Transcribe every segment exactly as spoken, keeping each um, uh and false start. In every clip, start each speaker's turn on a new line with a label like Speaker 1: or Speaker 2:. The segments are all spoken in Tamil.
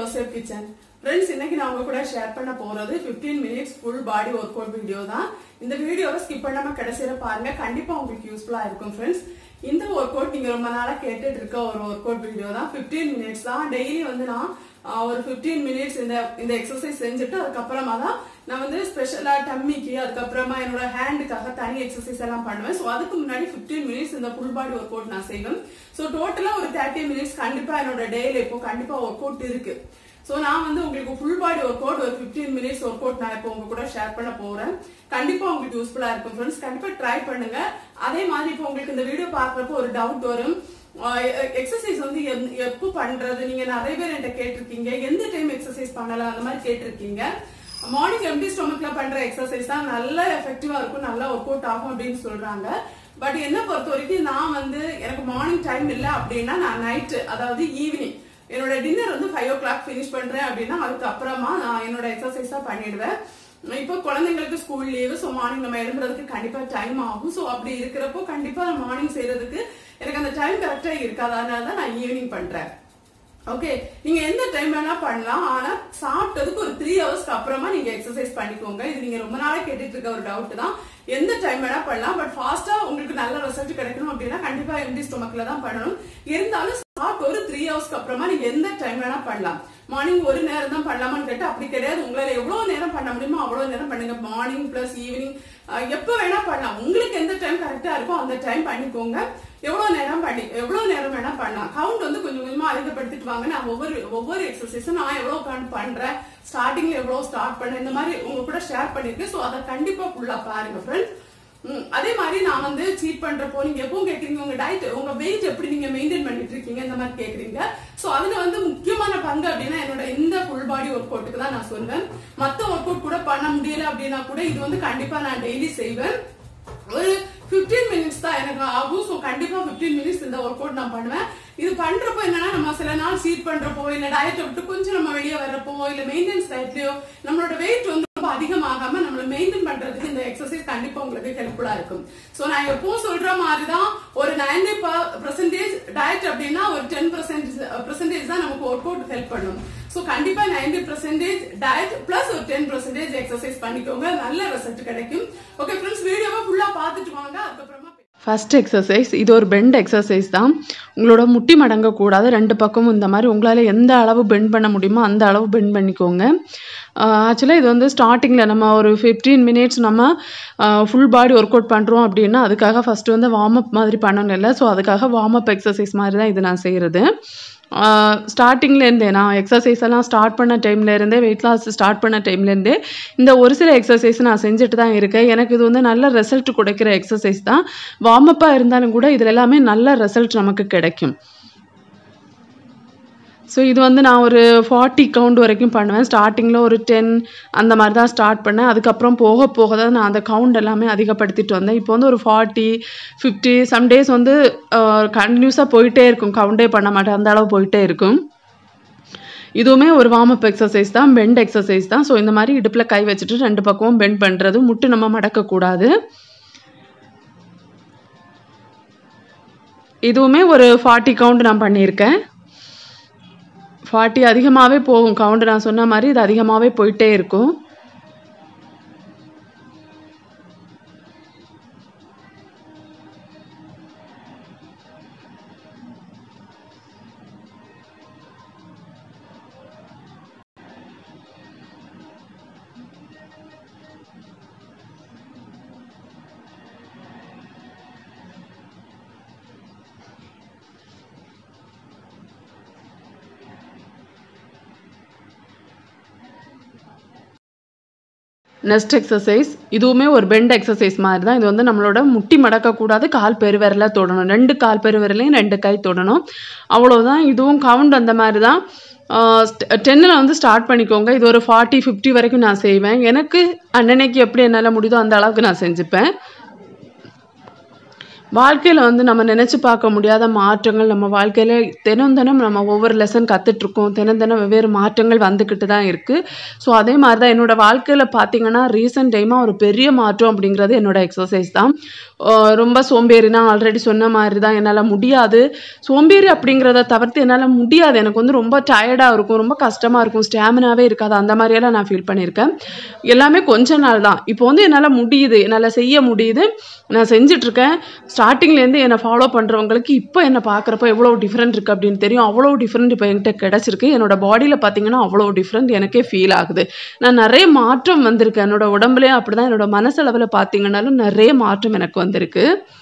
Speaker 1: Yourself Kitchen. Friends, இன்னைக்கு நான் உங்க கூட ஷேர் பண்ண போறது fifteen minutes full body workout video தான். இந்த வீடியோவை ஸ்கிப் பண்ணாம கடைசில பாருங்க. கண்டிப்பா உங்களுக்கு யூஸ்ஃபுல்லா இருக்கும் फ्रेंड्स. இந்த workout நீங்க ரொம்ப நாளா கேட்டுட்டு இருக்க ஒரு workout வீடியோ தான். fifteen minutes தான். டெய்லி வந்து நான் ஒரு fifteen minutes இந்த இந்த எக்சர்சைஸ் செஞ்சுட்டு அதுக்கு அப்புறமா தான் நான் வந்து ஸ்பெஷலா டம்மிக்கு அதுக்கு அப்புறமா என்னோட ஹேண்டுக்காக தனி எக்சர்சைஸ் எல்லாம் பண்ணுவேன். சோ அதுக்கு முன்னாடி fifteen minutes இந்த full body workout நான் செய்வேன். சோ டோட்டலா ஒரு thirty minutes கண்டிப்பா என்னோட டேல இப்போ கண்டிப்பா workout இருக்கு. சோ நான் வந்து உங்களுக்கு full body workout ஒரு fifteen minutes workout நான் இப்போ உங்க கூட ஷேர் பண்ண போறேன். கண்டிப்பா உங்களுக்கு யூஸ்ஃபுல்லா இருக்கும் फ्रेंड्स. கண்டிப்பா ட்ரை பண்ணுங்க. அதே மாதிரி இப்போ உங்களுக்கு இந்த வீடியோ பார்க்கறப்போ ஒரு டவுட் வரும். எக்ஸசைஸ் வந்து எப்போ பண்றது, நீங்க நிறைய பேர் என்கிட்ட கேட்டிருக்கீங்க எந்த டைம் எக்ஸசைஸ் பண்ணலாம் அந்த மாதிரி கேட்டிருக்கீங்க. மார்னிங் எம்டி ஸ்டொமக்ல பண்ற எக்ஸசைஸ் தான் நல்ல எஃபெக்டிவா இருக்கும், நல்லா ஒர்க் அவுட் ஆகும் அப்படின்னு சொல்றாங்க. பட் என்ன பொறுத்த வரைக்கும் நான் வந்து எனக்கு மார்னிங் டைம் இல்ல அப்படின்னா நான் நைட் அதாவது ஈவினிங் என்னோட டின்னர் வந்து ஃபைவ் ஓ கிளாக் பினிஷ் பண்றேன் அப்படின்னா அதுக்கு அப்புறமா நான் என்னோட எக்ஸசைஸா பண்ணிடுவேன். இப்போ குழந்தைங்களுக்கு ஸ்கூல் லீவு, சோ மார்னிங் நம்ம எழுதுறதுக்கு கண்டிப்பா டைம் ஆகும். சோ அப்படி இருக்கிறப்போ கண்டிப்பா மார்னிங் செய்யறதுக்கு எனக்கு அந்த டைம் கரெக்டா இருக்காது, அதனாலதான் நான் ஈவினிங் பண்றேன். ஓகே, நீங்க எந்த டைம் வேணா பண்ணலாம், ஆனா சாப்பிட்டதுக்கு ஒரு த்ரீ ஹவர்ஸ்க்கு அப்புறமா நீங்க எக்ஸசைஸ் பண்ணிக்கோங்க. இது நீங்க ரொம்ப நாளா கேட்டுட்டு இருக்க ஒரு டவுட் தான். எந்த டைம் வேணா பண்ணலாம், பட் ஃபாஸ்டா உங்களுக்கு நல்ல ரிசல்ட் கிடைக்கணும் அப்படின்னா கண்டிப்பா எம்டி ஸ்டொமக்ல தான் பண்ணணும். இருந்தாலும் சாப்பிட்டு ஒரு த்ரீ ஹவர்ஸ்க்கு அப்புறமா நீங்க எந்த டைம் வேணா பண்ணலாம். மார்னிங் ஒரு நேரம் தான் பண்ணலாமான்னு கேட்டா அப்படி கிடையாது. உங்களால எவ்வளவு நேரம் பண்ண முடியுமோ அவ்வளவு நேரம் பண்ணுங்க. மார்னிங் பிளஸ் ஈவினிங் எப்ப வேணா பண்ணலாம். உங்களுக்கு எந்த டைம் கரெக்டா இருக்கோ அந்த டைம் பண்ணிக்கோங்க. எவ்வளவு நேரம் பண்ணி எவ்வளவு நேரம் வேணா பண்ணலாம். கவுண்ட் வந்து கொஞ்சம் கொஞ்சமா அதிகப்படுத்திட்டு வாங்க. நான் ஒவ்வொரு ஒவ்வொரு எக்ஸசைஸும் நான் எவ்வளவு பண்றேன், ஸ்டார்டிங்ல எவ்வளவு ஸ்டார்ட் பண்ணேன், இந்த மாதிரி உங்க கூட ஷேர் பண்ணிருக்கேன். சோ அதை கண்டிப்பா ஃபுல்லா பாருங்க ஃப்ரெண்ட்ஸ். அதே மாதிரி நான் வந்து சீட் பண்றப்போ நீங்க எப்பவும் கேக்குறீங்க உங்க டயட் உங்க வெயிட் எப்படி நீங்க மெயின்டைன் பண்ணிட்டு இருக்கீங்க இந்த மாதிரி கேக்குறீங்க. சோ அதுல வந்து முக்கியமான பங்கு அப்படின்னா என்னோட இந்த ஃபுல் பாடி ஒர்க் அவுட்டுக்கு தான் நான் சொல்வேன். மத்த ஒர்க் அவுட் கூட பண்ண முடியல அப்படின்னா கூட இது வந்து கண்டிப்பா நான் டெய்லி செய்வேன். ஒரு fifteen minutes தான் எனக்கு ஆகும். சோ கண்டிப்பா fifteen minutes இந்த ஒர்க் அவுட் நான் பண்ணுவேன். இது பண்றப்போ என்னன்னா நம்ம சில நாள் சீட் பண்றப்போ இல்ல டயட் விட்டு கொஞ்சம் நம்ம வெளியே வர்றப்போ இல்ல மெயின்டெனன்ஸ் டயட்லயோ நம்மளோட வெயிட் வந்து ரொம்ப அதிகமாகாம நம்மள மெயின்டைன் பண்றதுக்கு இந்த எக்ஸசைஸ் கண்டிப்பா உங்களுக்கு ஹெல்ப்ஃபுல்லா இருக்கும். சோ நான் எப்பவும் சொல்ற மாதிரிதான் ஒரு ninety percent டயட் அப்படின்னா ஒரு ten percent தான் நமக்கு ஒர்க் அவுட் ஹெல்ப் பண்ணும். சோ கண்டிப்பா ninety percent டயட் பிளஸ் ஒரு ten percent எக்ஸசைஸ் பண்ணிக்கோங்க, நல்ல ரிசல்ட் கிடைக்கும். ஓகே ஃப்ரெண்ட்ஸ், வீடியோவை ஃபுல்லா பார்த்துட்டு வாங்க. அதுக்கப்புறமா
Speaker 2: ஃபர்ஸ்ட் எக்ஸசைஸ் இது ஒரு பெண்ட் எக்ஸசைஸ் தான். உங்களோட முட்டி மடங்க கூடாது, ரெண்டு பக்கமும் இந்த மாதிரி உங்களால் எந்த அளவு பெண்ட் பண்ண முடியுமோ அந்த அளவு பெண்ட் பண்ணிக்கோங்க. ஆக்சுவலாக இது வந்து ஸ்டார்டிங்கில் நம்ம ஒரு ஃபிஃப்டீன் மினிட்ஸ் நம்ம ஃபுல் பாடி ஒர்க் அவுட் பண்ணுறோம் அப்படின்னா அதுக்காக ஃபஸ்ட்டு வந்து வார்ம் அப் மாதிரி பண்ணணும் இல்லை. ஸோ அதுக்காக வார்ம் அப் எக்ஸசைஸ் மாதிரி தான் இது நான் செய்கிறது. ஸ்டார்டிங்லேருந்தே நான் எக்ஸசைஸ் எல்லாம் ஸ்டார்ட் பண்ண டைம்லேருந்தே வெயிட் லாஸ் ஸ்டார்ட் பண்ண டைம்லேருந்தே இந்த ஒரு சில எக்ஸசைஸ் நான் செஞ்சுட்டு தான் இருக்கேன். எனக்கு இது வந்து நல்ல ரிசல்ட் கொடுக்குற எக்ஸசைஸ் தான். வார்ம் அப்பாக இருந்தாலும் கூட இதில் எல்லாமே நல்ல ரிசல்ட் நமக்கு கிடைக்கும். ஸோ இது வந்து நான் ஒரு ஃபார்ட்டி கவுண்ட் வரைக்கும் பண்ணுவேன். ஸ்டார்டிங்கில் ஒரு டென் அந்த மாதிரி தான் ஸ்டார்ட் பண்ணேன். அதுக்கப்புறம் போக போக தான் நான் அந்த கவுண்ட் எல்லாமே அதிகப்படுத்திட்டு வந்தேன். இப்போ வந்து ஒரு ஃபார்ட்டி ஃபிஃப்டி சம் டேஸ் வந்து கண்டினியூஸாக போயிட்டே இருக்கும், கவுண்டே பண்ண மாட்டேன், அந்த அளவு போயிட்டே இருக்கும். இதுவுமே ஒரு வார்ம் அப் எக்ஸசைஸ் தான், பெண்ட் எக்ஸசைஸ் தான். ஸோ இந்த மாதிரி இடுப்பில் கை வச்சுட்டு ரெண்டு பக்கமும் பெண்ட் பண்ணுறது, முட்டு நம்ம மடக்கக்கூடாது. இதுவுமே ஒரு ஃபார்ட்டி கவுண்ட் நான் பண்ணியிருக்கேன். ஃபார்ட்டி அதிகமாகவே போகும் கவுண்ட், நான் சொன்ன மாதிரி இது அதிகமாகவே போயிட்டே இருக்கும். நெக்ஸ்ட் எக்ஸசைஸ் இதுவுமே ஒரு பெண்ட் எக்ஸசைஸ் மாதிரி தான். இது வந்து நம்மளோட முட்டி மடக்கக்கூடாது, கால் பெருவிரல தொடணும், ரெண்டு கால் பெருவிரலையும் ரெண்டு கை தொடணும், அவ்வளோதான். இதுவும் கவுண்ட் அந்த மாதிரி தான். டென்னில் வந்து ஸ்டார்ட் பண்ணிக்கோங்க. இது ஒரு ஃபார்ட்டி ஃபிஃப்டி வரைக்கும் நான் செய்வேன். எனக்கு அன்னன்னைக்கு எப்படி என்னால் முடியுதோ அந்த அளவுக்கு நான் செஞ்சுப்பேன். வாழ்க்கையில் வந்து நம்ம நினச்சி பார்க்க முடியாத மாற்றங்கள் நம்ம வாழ்க்கையில் தினம் தினம் நம்ம ஒவ்வொரு லெசன் கற்றுட்ருக்கோம், தினம் தினம் வெவ்வேறு மாற்றங்கள் வந்துக்கிட்டு தான் இருக்குது. ஸோ அதே மாதிரி தான் என்னோடய வாழ்க்கையில் பார்த்திங்கன்னா ரீசன்ட் டைமாக ஒரு பெரிய மாற்றம் அப்படிங்கிறது என்னோடய எக்ஸசைஸ் தான். ரொம்ப சோம்பேறி நான் ஆல்ரெடி சொன்ன மாதிரி தான் என்னால் முடியாது சோம்பேறி அப்படிங்கிறத தவிர்த்து என்னால் முடியாது எனக்கு வந்து ரொம்ப டயர்டாக இருக்கும் ரொம்ப கஷ்டமாக இருக்கும் ஸ்டாமினாவே இருக்காது அந்த மாதிரியெல்லாம் நான் ஃபீல் பண்ணியிருக்கேன் எல்லாமே கொஞ்ச நாள் தான் இப்போ வந்து என்னால் முடியுது என்னால் செய்ய முடியுது நான் செஞ்சிட்ருக்கேன் ஸ்டார்டிங்லேருந்து என்னை ஃபாலோ பண்ணுறவங்களுக்கு இப்போ என்னை பார்க்குறப்போ எவ்வளோ டிஃப்ரெண்ட் இருக்குது அப்படின்னு தெரியும் அவ்வளோ டிஃப்ரெண்ட் இப்போ என்கிட்ட கிடச்சிருக்கு என்னோட பாடியில் பார்த்தீங்கன்னா அவ்வளோ டிஃப்ரெண்ட் எனக்கே ஃபீல் ஆகுது நான் நிறைய மாற்றம் வந்திருக்கேன் என்னோட உடம்புலேயும் அப்படி தான் என்னோட மனசளவில் பார்த்தீங்கன்னாலும் நிறைய மாற்றம் எனக்கு வந்திருக்கு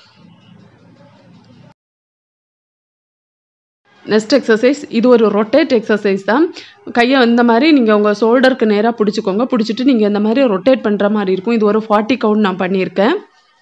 Speaker 2: நெக்ஸ்ட் எக்ஸசைஸ் இது ஒரு ரொட்டேட் எக்ஸசைஸ் தான் கையை இந்த மாதிரி நீங்கள் உங்கள் ஷோல்டருக்கு நேராக பிடிச்சிக்கோங்க பிடிச்சிட்டு நீங்கள் இந்த மாதிரி ரொட்டேட் பண்ணுற மாதிரி இருக்கும் இது ஒரு ஃபார்ட்டி கவுண்ட் நான் பண்ணியிருக்கேன்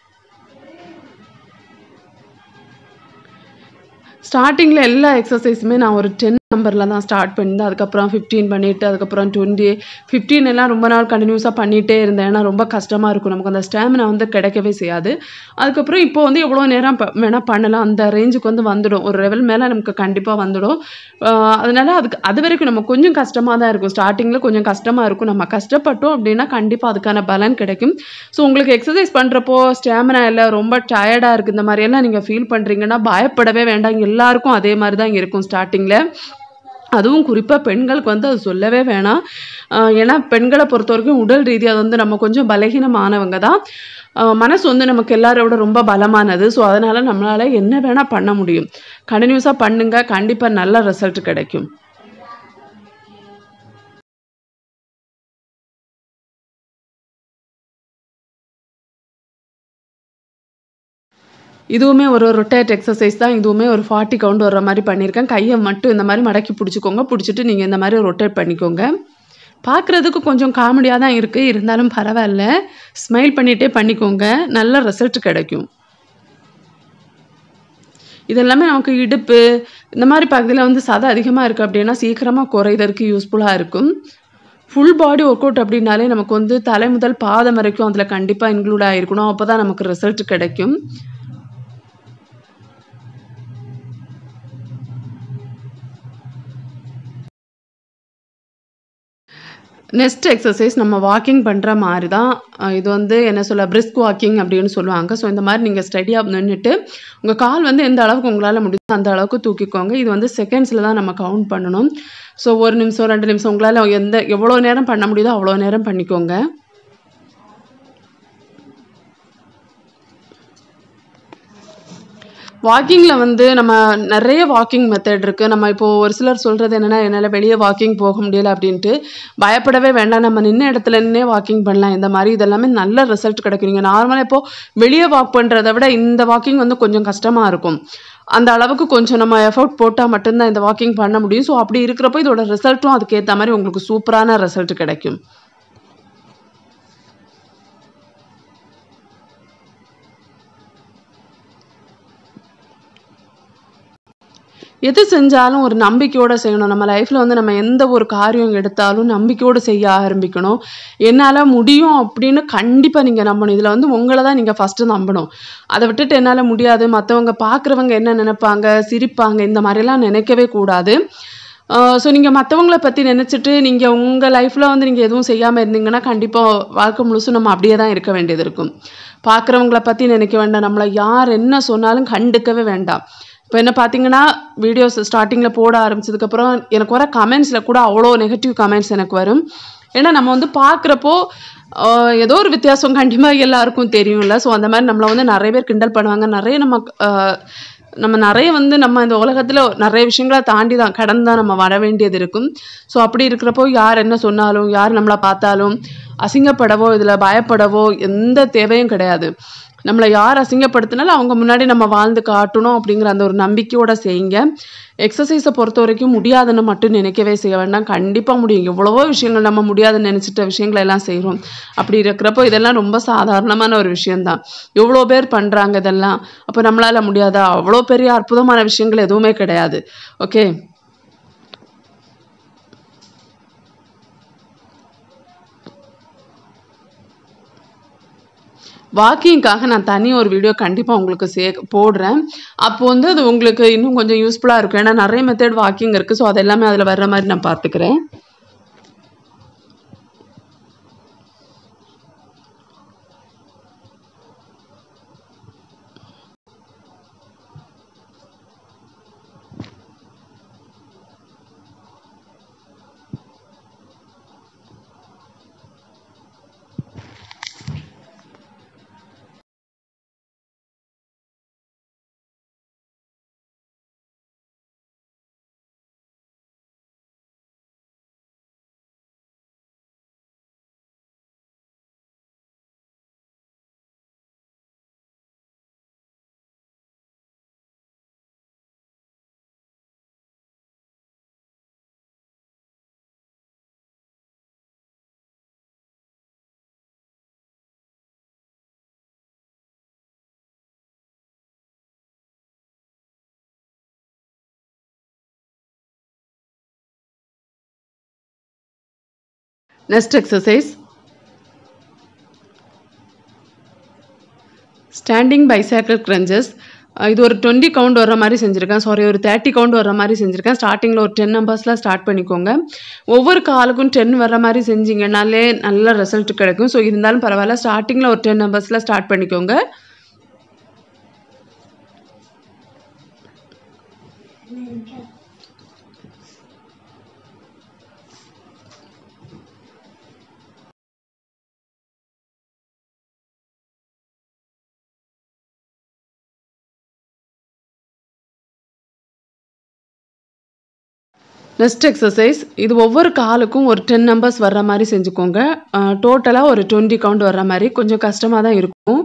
Speaker 2: ஸ்டார்டிங்கில் எல்லா எக்ஸசைஸுமே நான் ஒரு டென் நம்பரில் தான் ஸ்டார்ட் பண்ணியிருந்தேன் அதுக்கப்புறம் ஃபிஃப்டீன் பண்ணிவிட்டு அதுக்கப்புறம் டுவெண்ட்டி ஃபிஃப்டீன் எல்லாம் ரொம்ப நாள் கண்டினியூஸாக பண்ணிகிட்டே இருந்தேன் ஏன்னா ரொம்ப கஷ்டமாக இருக்கும் நமக்கு அந்த ஸ்டாமினா வந்து கிடைக்கவே செய்யாது அதுக்கப்புறம் இப்போ வந்து எவ்வளோ நேரம் வேணால் பண்ணலாம் அந்த ரேஞ்சுக்கு வந்து வந்துடும் ஒரு லெவல் மேலே நமக்கு கண்டிப்பாக வந்துடும் அதனால அதுக்கு அது வரைக்கும் நம்ம கொஞ்சம் கஷ்டமாக தான் இருக்கும் ஸ்டார்டிங்கில் கொஞ்சம் கஷ்டமாக இருக்கும் நம்ம கஷ்டப்பட்டோம் அப்படின்னா கண்டிப்பாக அதுக்கான பலன் கிடைக்கும் ஸோ உங்களுக்கு எக்ஸசைஸ் பண்ணுறப்போ ஸ்டாமினா இல்லை ரொம்ப டயர்டாக இருக்குது இந்த மாதிரியெல்லாம் நீங்கள் ஃபீல் பண்ணுறீங்கன்னா பயப்படவே வேண்டாம் எல்லாருக்கும் அதே மாதிரி தான் இருக்கும் ஸ்டார்டிங்கில் அதுவும் குறிப்பாக பெண்களுக்கு வந்து அது சொல்லவே வேணாம் ஏன்னா பெண்களை பொறுத்த வரைக்கும் உடல் ரீதியாக வந்து நம்ம கொஞ்சம் பலகீனமானவங்க தான் மனசு வந்து நமக்கு எல்லாரோட ரொம்ப பலமானது ஸோ அதனால் நம்மளால் என்ன வேணால் பண்ண முடியும் கண்டினியூஸாக பண்ணுங்க கண்டிப்பாக நல்ல ரிசல்ட் கிடைக்கும் இதுவுமே ஒரு ரொட்டேட் எக்ஸசைஸ் தான் இதுவுமே ஒரு ஃபார்ட்டி கவுண்ட் வர்ற மாதிரி பண்ணியிருக்கேன் கையை மட்டும் இந்த மாதிரி மடக்கி பிடிச்சிக்கோங்க பிடிச்சிட்டு நீங்கள் இந்த மாதிரி ரொட்டேட் பண்ணிக்கோங்க பார்க்குறதுக்கு கொஞ்சம் காமெடியாக தான் இருக்குது இருந்தாலும் பரவாயில்ல ஸ்மைல் பண்ணிகிட்டே பண்ணிக்கோங்க நல்ல ரிசல்ட் கிடைக்கும் இதெல்லாமே நமக்கு இடுப்பு இந்த மாதிரி பகுதியில் வந்து சதை அதிகமாக இருக்குது அப்படின்னா சீக்கிரமாக குறைதற்கு யூஸ்ஃபுல்லாக இருக்கும் ஃபுல் பாடி ஒர்க் அவுட் அப்படின்னாலே நமக்கு வந்து தலை முதல் பாதம் வரைக்கும் அதில் கண்டிப்பாக இன்க்ளூட் ஆகிருக்கணும் அப்போ தான் நமக்கு ரிசல்ட் கிடைக்கும் நெக்ஸ்ட் எக்ஸசைஸ் நம்ம வாக்கிங் பண்ணுற மாதிரி தான் இது வந்து என்ன சொல்ல பிரிஸ்க் வாக்கிங் அப்படின்னு சொல்லுவாங்க ஸோ இந்த மாதிரி நீங்கள் ஸ்டடியாக நின்றுட்டு உங்கள் கால் வந்து எந்த அளவுக்கு உங்களால் முடியுதோ அந்த அளவுக்கு தூக்கிக்கோங்க இது வந்து செகண்ட்ஸில் தான் நம்ம கவுண்ட் பண்ணணும் ஸோ ஒரு நிமிஷம் ரெண்டு நிமிஷம் உங்களால் எந்த எவ்வளோ நேரம் பண்ண முடியுதோ அவ்வளோ நேரம் பண்ணிக்கோங்க வாக்கிங்கில் வந்து நம்ம நிறைய வாக்கிங் மெத்தட் இருக்குது நம்ம இப்போது ஒரு சிலர் சொல்கிறது என்னென்னா என்னால் வெளியே வாக்கிங் போக முடியலை அப்படின்ட்டு பயப்படவே வேண்டாம் நம்ம நின்ன இடத்துல நின்னே வாக்கிங் பண்ணலாம் இந்த மாதிரி இதெல்லாமே நல்ல ரிசல்ட் கிடைக்கும் நீங்கள் நார்மலாக இப்போது வெளியே வாக் பண்ணுறதை விட இந்த வாக்கிங் வந்து கொஞ்சம் கஷ்டமாக இருக்கும் அந்த அளவுக்கு கொஞ்சம் நம்ம எஃபோர்ட் போட்டால் மட்டும்தான் இந்த வாக்கிங் பண்ண முடியும் ஸோ அப்படி இருக்கிறப்போ இதோட ரிசல்ட்டும் அதுக்கேற்ற மாதிரி உங்களுக்கு சூப்பரான ரிசல்ட் கிடைக்கும் எது செஞ்சாலும் ஒரு நம்பிக்கையோடு செய்யணும் நம்ம லைஃப்பில் வந்து நம்ம எந்த ஒரு காரியம் எடுத்தாலும் நம்பிக்கையோடு செய்ய ஆரம்பிக்கணும் என்னால் முடியும் அப்படின்னு கண்டிப்பாக நீங்கள் நம்பணும் இதில் வந்து உங்களை தான் நீங்கள் ஃபஸ்ட்டு நம்பணும் அதை விட்டுட்டு என்னால் முடியாது மற்றவங்க பார்க்குறவங்க என்ன நினைப்பாங்க சிரிப்பாங்க இந்த மாதிரிலாம் நினைக்கவே கூடாது ஸோ நீங்கள் மற்றவங்கள பற்றி நினச்சிட்டு நீங்கள் உங்கள் லைஃப்பில் வந்து நீங்கள் எதுவும் செய்யாமல் இருந்தீங்கன்னா கண்டிப்பாக வாழ்க்கை முழுசும் நம்ம அப்படியே தான் இருக்க வேண்டியது இருக்கும் பார்க்குறவங்கள பற்றி நினைக்க வேண்டாம் நம்மளை யார் என்ன சொன்னாலும் கண்டுக்கவே வேண்டாம் இப்போ என்ன பார்த்தீங்கன்னா வீடியோஸ் ஸ்டார்டிங்கில் போட ஆரம்பிச்சதுக்கப்புறம் எனக்கு வர கமெண்ட்ஸில் கூட அவ்வளோ நெகட்டிவ் கமெண்ட்ஸ் எனக்கு வரும் ஏன்னா நம்ம வந்து பார்க்குறப்போ ஏதோ ஒரு வித்தியாசம் கண்டிப்பாக எல்லாருக்கும் தெரியும்ல ஸோ அந்த மாதிரி நம்மளை வந்து நிறைய பேர் கிண்டல் பண்ணுவாங்க நிறைய நம்ம நம்ம நிறைய வந்து நம்ம இந்த உலகத்தில் நிறைய விஷயங்களை தாண்டி தான் கடந்து தான் நம்ம வர வேண்டியது இருக்கும் ஸோ அப்படி இருக்கிறப்போ யார் என்ன சொன்னாலும் யார் நம்மளை பார்த்தாலும் அசிங்கப்படவோ இதில் பயப்படவோ எந்த தேவையும் கிடையாது நம்மளை யார் அசிங்கப்படுத்தினாலும் அவங்க முன்னாடி நம்ம வாழ்ந்து காட்டணும் அப்படிங்கிற அந்த ஒரு நம்பிக்கையோட செய்யுங்க எக்ஸசைஸை பொறுத்த வரைக்கும் முடியாதுன்னு மட்டும் நினைக்கவே செய்ய வேண்டாம் கண்டிப்பாக முடியும் எவ்வளவோ விஷயங்கள் நம்ம முடியாதுன்னு நினச்சிட்ட விஷயங்களை எல்லாம் செய்கிறோம் அப்படி இருக்கிறப்போ இதெல்லாம் ரொம்ப சாதாரணமான ஒரு விஷயந்தான் எவ்வளோ பேர் பண்ணுறாங்க இதெல்லாம் அப்போ நம்மளால் முடியாதா அவ்வளோ பெரிய அற்புதமான விஷயங்கள் எதுவுமே கிடையாது ஓகே வாக்கிங்காக நான் தனி ஒரு வீடியோ கண்டிப்பாக உங்களுக்கு சே போடுறேன் அப்போ வந்து அது உங்களுக்கு இன்னும் கொஞ்சம் யூஸ்ஃபுல்லாக இருக்கும் ஏன்னா நிறைய மெத்தட் வாக்கிங் இருக்குது ஸோ அது எல்லாமே அதில் வர்ற மாதிரி நான் பார்த்துக்கிறேன் next exercise standing bicycle crunches. இது ஒரு டுவெண்ட்டி கவுண்ட் வர மாதிரி செஞ்சுருக்கேன், சாரி ஒரு தேர்ட்டி கவுண்ட் வர மாதிரி செஞ்சுருக்கேன். ஸ்டார்டிங்கில் ஒரு டென் நம்பர்ஸில் ஸ்டார்ட் பண்ணிக்கோங்க. ஒவ்வொரு காலுக்கும் டென் வர மாதிரி செஞ்சிங்கனாலே நல்ல ரிசல்ட் கிடைக்கும். ஸோ இருந்தாலும் பரவாயில்ல, ஸ்டார்டிங்கில் ஒரு டென் நம்பர்ஸில் ஸ்டார்ட் பண்ணிக்கோங்க. நெக்ஸ்ட் எக்ஸசைஸ் இது ஒவ்வொரு காலுக்கும் ஒரு டென் நம்பர்ஸ் வர்ற மாதிரி செஞ்சுக்கோங்க. டோட்டலாக ஒரு டுவெண்ட்டி கவுண்ட் வர்ற மாதிரி. கொஞ்சம் கஷ்டமாக தான் இருக்கும்.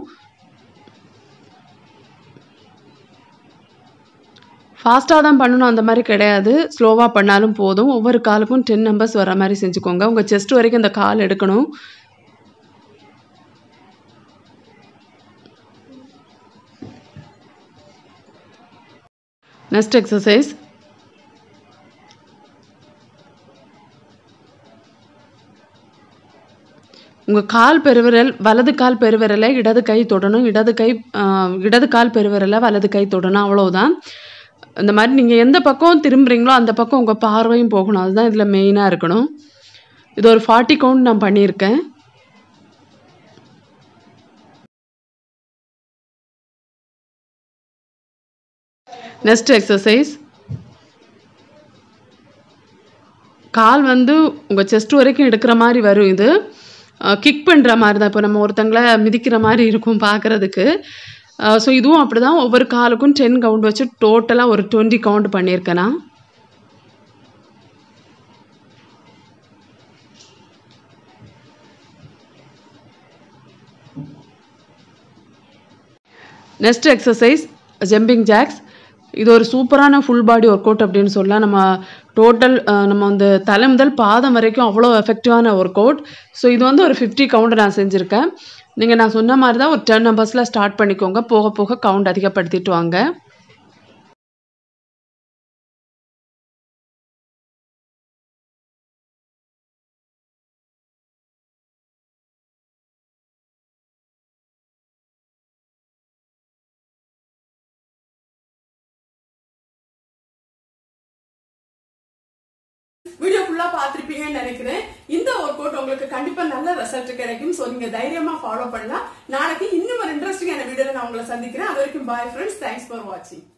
Speaker 2: ஃபாஸ்ட்டாக தான் பண்ணணும் அந்த மாதிரி கிடையாது, ஸ்லோவாக பண்ணாலும் போதும். ஒவ்வொரு காலுக்கும் டென் நம்பர்ஸ் வர்ற மாதிரி செஞ்சுக்கோங்க. உங்கள் செஸ்ட் வரைக்கும் இந்த கால் எடுக்கணும். நெக்ஸ்ட் எக்ஸசைஸ் உங்கள் கால் பெருவிரல் வலது கால் பெருவிரலை இடது கை தொடணும், இடது கை இடது கால் பெருவிரலை வலது கை தொடணும், அவ்வளோதான். இந்த மாதிரி நீங்கள் எந்த பக்கம் திரும்புகிறீங்களோ அந்த பக்கம் உங்கள் பார்வையும் போகணும், அதுதான் இதில் மெயினாக இருக்கணும். இது ஒரு ஃபார்ட்டி கவுண்ட் நான் பண்ணியிருக்கேன். நெக்ஸ்ட் எக்ஸசைஸ் கால் வந்து உங்கள் செஸ்ட் வரைக்கும் எடுக்கிற மாதிரி வரும். இது கிக் பண்ணுற மாதிரி தான். இப்போ நம்ம ஒருத்தங்களை மிதிக்கிற மாதிரி இருக்கும் பார்க்குறதுக்கு. ஸோ இதுவும் அப்படி தான். ஒவ்வொரு காலுக்கும் டென் கவுண்ட் வச்சு டோட்டலாக ஒரு டுவெண்ட்டி கவுண்ட் பண்ணியிருக்கேன் நான். Next exercise jumping jacks. இது ஒரு சூப்பரான ஃபுல் பாடி ஒர்க் அவுட் அப்படின்னு சொல்லலாம். நம்ம டோட்டல் நம்ம வந்து தலை முதல் பாதம் வரைக்கும் அவ்வளோ எஃபெக்டிவான ஒர்க் அவுட். ஸோ இது வந்து ஒரு ஃபிஃப்டி கவுண்ட் நான் செஞ்சுருக்கேன். நீங்கள் நான் சொன்ன மாதிரி தான் ஒரு டென் நம்பர்ஸில் ஸ்டார்ட் பண்ணிக்கோங்க. போக போக கவுண்ட் அதிகப்படுத்திட்டு வாங்க.
Speaker 1: வீடியோ ஃபுல்லா பாத்திருப்பீங்கன்னு நினைக்கிறேன். இந்த ஒர்க் அவுட் உங்களுக்கு கண்டிப்பா நல்ல ரிசல்ட் கிடைக்கும். சோ நீங்க தைரியமா ஃபாலோ பண்ணலாம். நாளைக்கு இன்னும் ஒரு இன்ட்ரெஸ்டிங்கான வீடியோல நான் உங்களை சந்திக்கிறேன். அது வரைக்கும் பாய் ஃப்ரெண்ட்ஸ். தேங்க்ஸ் ஃபார் வாட்சிங்.